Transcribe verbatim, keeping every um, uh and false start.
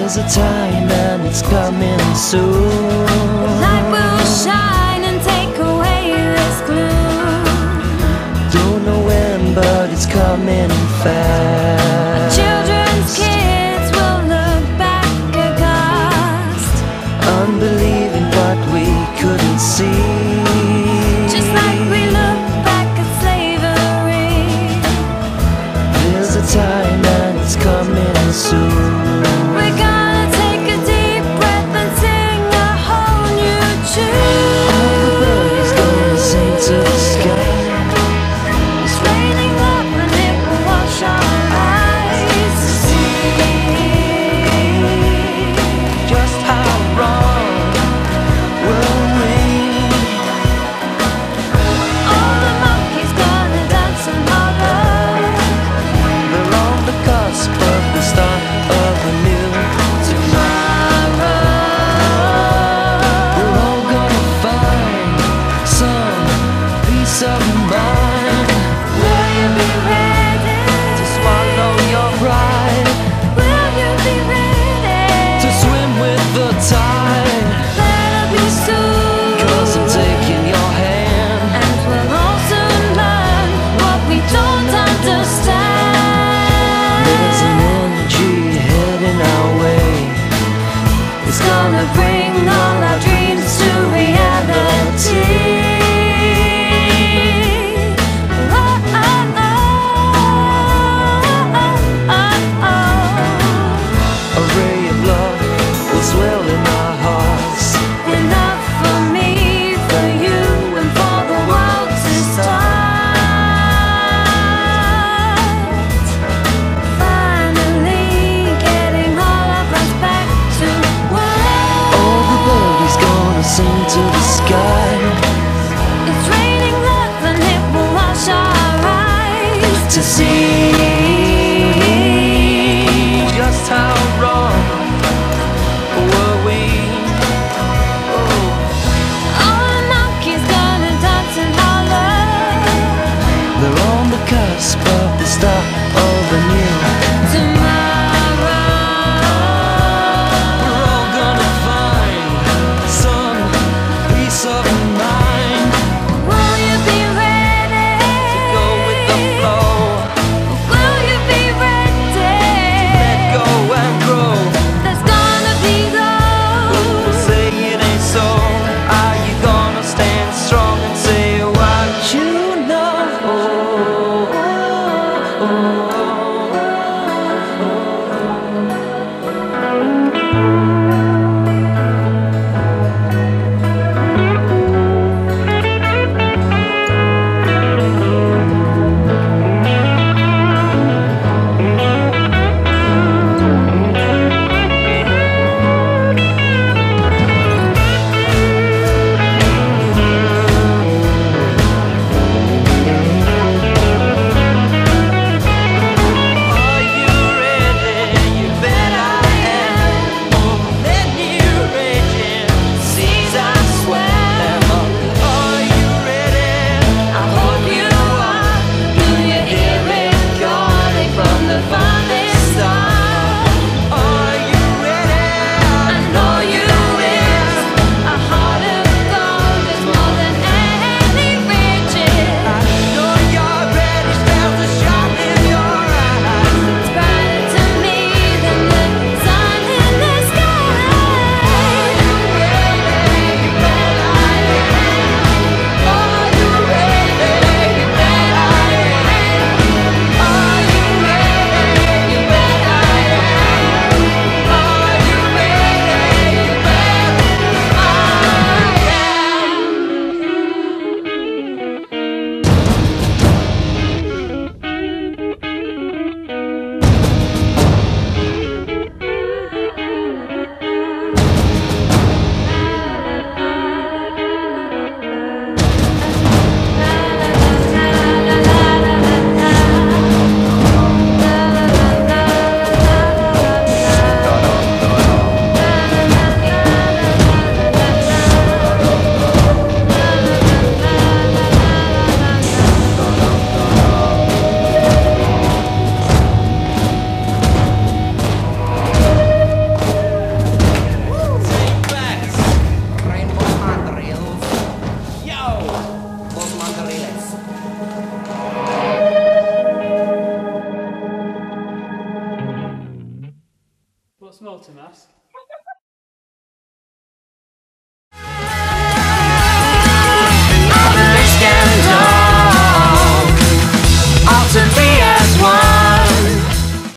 There's a time and it's coming soon. The light will shine and take away this gloom. Don't know when, but it's coming fast. Children's kids will look back aghast, unbelieving what we couldn't see. just like we look back at slavery. There's a time and it's coming soon. We're gonna take a deep breath and sing a whole new tune. All the birdies gonna sing to the sky. It's raining love and it will wash our eyes to see. Just how wrong were we? All the monkeys gonna dance and holler. They're on the cusp of the start of a new tomorrow. We're all gonna find some peace of mind. Will you be ready To swallow your pride, Will you be ready to swim with the tide. Better be soon. 'Cause I'm taking your hand. And we'll all soon learn what we don't understand. There's an energy heading our way. It's gonna bring all our dreams to reality. Oh, oh, oh, oh, oh, oh. A ray of love will swell in our hearts. Enough for me, for you, and for the world to start. Finally getting all of us back to work. All the birdies gonna sing to the sky. It's raining love and it will wash our eyes To see